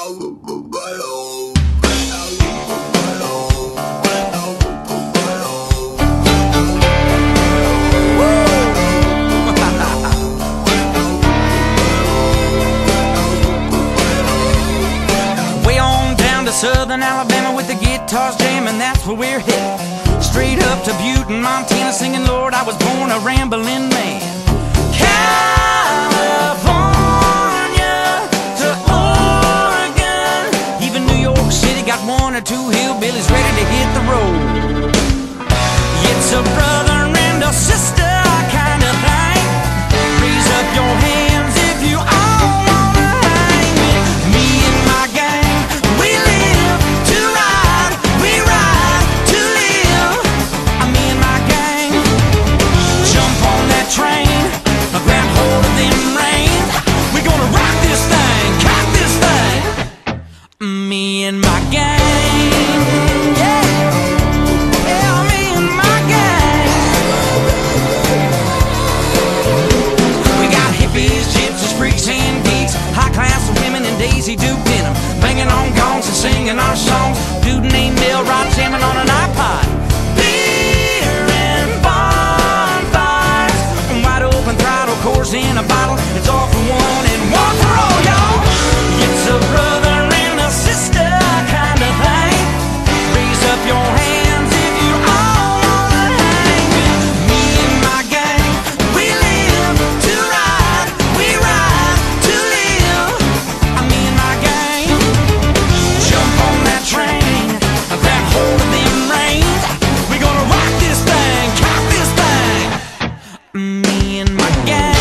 Southern Alabama with the guitars jamming, that's where we're headed. Straight up to Butte in Montana singing, Lord, I was born a rambling man. California to Oregon, even New York City got one or two hillbillies ready to hit the road. It's a brother and a sister kind of thing. Raise up your hands if you all wanna hang with me and my gang. Train, grab hold of them reins. We're gonna rock this thing, cock this thing. Me and my gang, yeah, yeah, me and my gang. We got hippies, gypsies, freaks, and geeks, high class women and Daisy Duke denim, banging on gongs and singing our songs. Dude named Bill Rod jamming on an iPod. Course in a bottle, it's all for one and one for all, y'all. It's a brother and a sister kind of thing. Raise up your hands if you all wanna hang with me and my gang. We live to ride, we ride to live. Me and my gang, jump on that train, grab hold of them reins. We're gonna rock this thing, cock this thing. Me and my gang.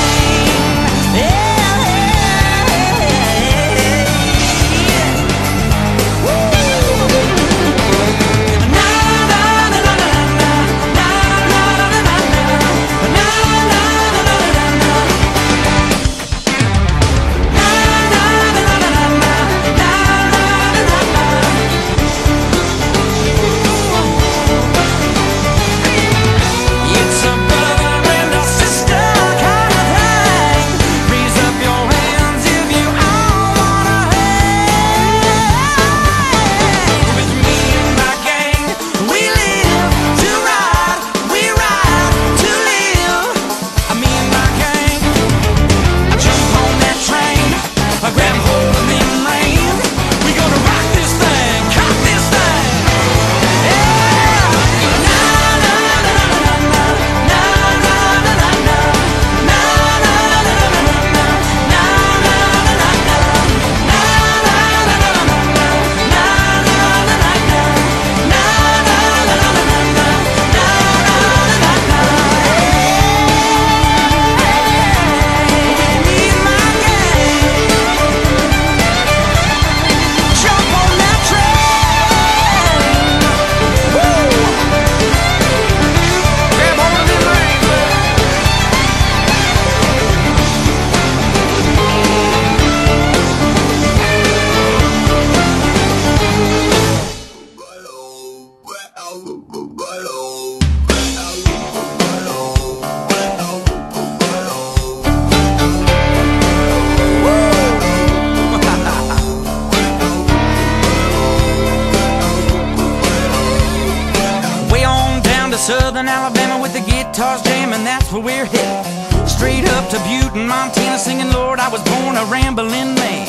Southern Alabama with the guitars jamming, that's where we're headed. Straight up to Butte in Montana singing, Lord, I was born a rambling man.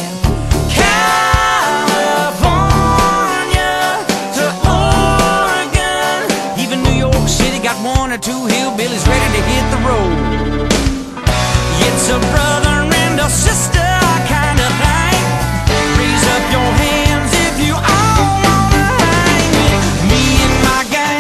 California to Oregon, even New York City got one or two hillbillies ready to hit the road. It's a brother and a sister kind of thing. Raise up your hands if you all wanna hang with me and my gang.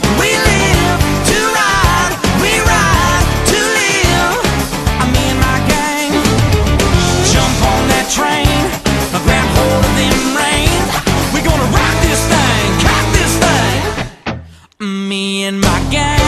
Train, grab hold of them reins. We're gonna rock this thing, cock this thing. Me and my gang.